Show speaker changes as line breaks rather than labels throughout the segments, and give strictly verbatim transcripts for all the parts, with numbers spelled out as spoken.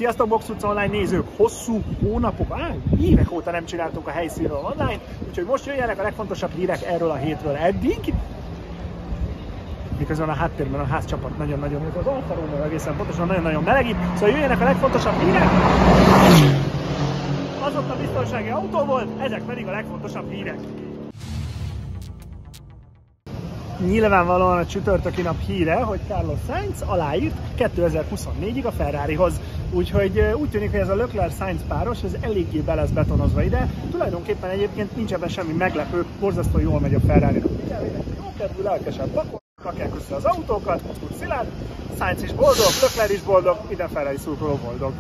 Sziasztok, Box utca online nézők! Hosszú hónapok, á, évek óta nem csináltunk a helyszínről online, úgyhogy most jöjjenek a legfontosabb hírek erről a hétről eddig. Miközben a háttérben a házcsapat nagyon-nagyon, az Alfa Romeo egészen pontosan nagyon-nagyon melegít, szóval jöjjenek a legfontosabb hírek. Az ott a biztonsági autó volt, ezek pedig a legfontosabb hírek. Nyilvánvalóan a csütörtöki nap híre, hogy Carlos Sainz aláírt kétezer-huszonnégyig a Ferrarihoz. Úgyhogy úgy tűnik, hogy ez a Leclerc-Sainz páros, ez eléggé be lesz betonozva ide. Tulajdonképpen egyébként nincs ebben semmi meglepő, borzasztó jól megy a Ferrari-nak. Jó kedvű, lelkesebb bakon, rakják össze az autókat, úgy szilárd, Sainz is boldog, Leclerc is boldog, minden Ferrari szurkoló boldog.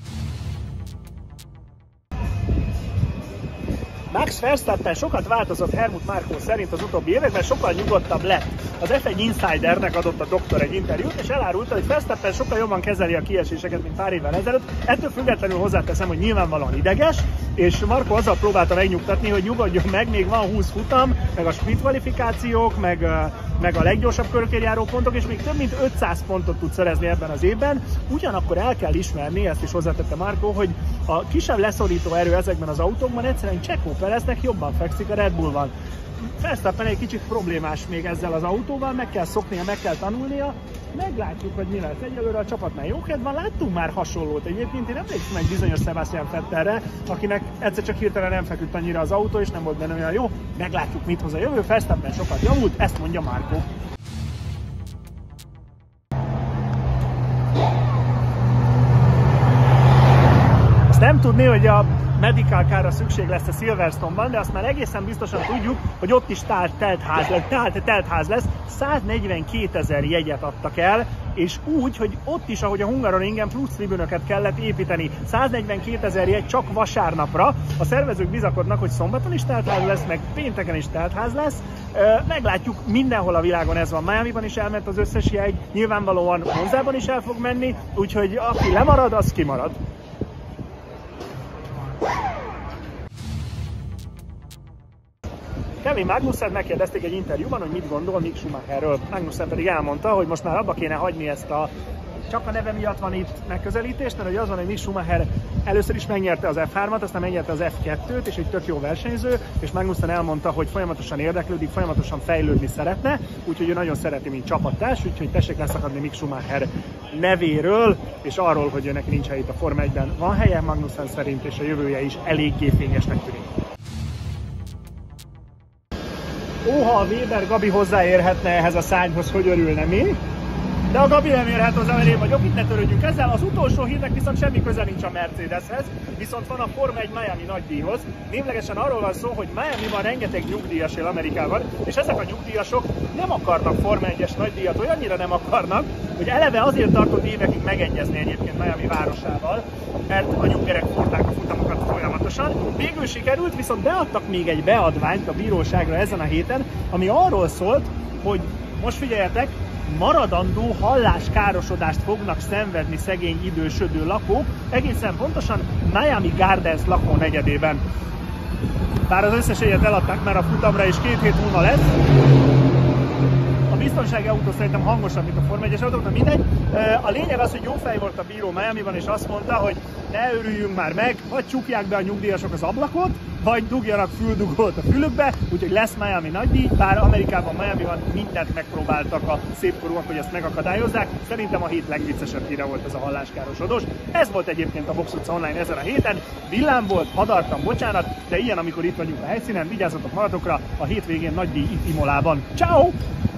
Max Verstappen sokat változott Helmut Marko szerint az utóbbi években, sokkal nyugodtabb lett. Az ef egy Insidernek adott a doktor egy interjút, és elárulta, hogy Verstappen sokkal jobban kezeli a kieséseket, mint pár évvel ezelőtt. Ettől függetlenül hozzáteszem, hogy nyilvánvalóan ideges, és Marko azzal próbálta megnyugtatni, hogy nyugodjon meg, még van húsz futam, meg a sprint kvalifikációk, meg, meg a leggyorsabb körökért járó pontok, és még több mint ötszáz pontot tud szerezni ebben az évben. Ugyanakkor el kell ismerni, ezt is hozzátette Marko, hogy a kisebb leszorító erő ezekben az autókban egyszerűen Checo Pereznek jobban fekszik a Red Bullban. Verstappen egy kicsit problémás még ezzel az autóval, meg kell szoknia, meg kell tanulnia. Meglátjuk, hogy mi lesz. Egyelőre a csapatnál jó kedv van, láttunk már hasonlót. Egyébként én emlékszem egy bizonyos Sebastian Vettelre, akinek egyszer csak hirtelen nem feküdt annyira az autó, és nem volt benne olyan jó. Meglátjuk, mit hoz a jövő. Verstappen sokat javult, ezt mondja Marko. Nem tudni, hogy a medical carra szükség lesz a Silverstone-ban, de azt már egészen biztosan tudjuk, hogy ott is telt, telt, ház, telt, telt ház lesz. száznegyvenkétezer jegyet adtak el, és úgy, hogy ott is, ahogy a Hungaroringen plusz tribünöket kellett építeni. száznegyvenkétezer jegy csak vasárnapra. A szervezők bizakodnak, hogy szombaton is teltház lesz, meg pénteken is teltház lesz. Meglátjuk, mindenhol a világon ez van. Miamiban is elment az összes jegy, nyilvánvalóan Monzában is el fog menni, úgyhogy aki lemarad, az kimarad. Kevin Magnussen megkérdezték egy interjúban, hogy mit gondol Mick Schumacherről. Magnussen pedig elmondta, hogy most már abba kéne hagyni ezt a csak a neve miatt van itt megközelítést, mert hogy az van, hogy Mick Schumacher először is megnyerte az ef hármat, aztán megnyerte az ef kettőt, és egy tök jó versenyző, és Magnussen elmondta, hogy folyamatosan érdeklődik, folyamatosan fejlődni szeretne, úgyhogy ő nagyon szereti, mint csapattárs, úgyhogy tessék leszakadni Mick Schumacher nevéről, és arról, hogy őnek nincs hely itt a Forma egyben. Van helye Magnussen szerint, és a jövője is eléggé fényesnek tűnik. Óha a Weber Gabi hozzáérhetne ehhez a szányhoz, hogy örülne mi? De a Gabi nem érhet hozzá, mert én vagyok, itt ne törődjünk ezzel. Az utolsó hírnek viszont semmi köze nincs a Mercedeshez, viszont van a Forma egy Miami nagydíjhoz. Névlegesen arról van szó, hogy Miamiban rengeteg nyugdíjas él Amerikában, és ezek a nyugdíjasok nem akarnak Forma egyes nagydíjat, olyannyira nem akarnak, hogy eleve azért tartott évekig megegyezni egyébként Miami városával, mert a nyuggerek fordták a futamokat folyamatosan. Végül sikerült, viszont beadtak még egy beadványt a bíróságra ezen a héten, ami arról szólt, hogy most figyeljetek, maradandó halláskárosodást fognak szenvedni szegény idősödő lakók, egészen pontosan Miami Gardens lakónegyedében. Bár az összes egyet eladták már a futamra, és két hét múlva lesz. A biztonsági autó szerintem hangosabb, mint a Forma egyes autók, de mindegy. A lényeg az, hogy jó fej volt a bíró Miamiban, és azt mondta, hogy ne örüljünk már meg, vagy csukják be a nyugdíjasok az ablakot, vagy dugjanak füldugót a fülükbe, úgyhogy lesz Miami nagydíj, bár Amerikában, Miamiban mindent megpróbáltak a szépkorúak, hogy ezt megakadályozzák. Szerintem a hét legviccesebb híre volt ez a halláskárosodós. Ez volt egyébként a Box utca online ezen a héten. Villám volt, hadartam, bocsánat, de ilyen, amikor itt vagyunk a helyszínen, vigyázzatok magatokra, a hétvégén nagydíj itt Imolában. Ciao!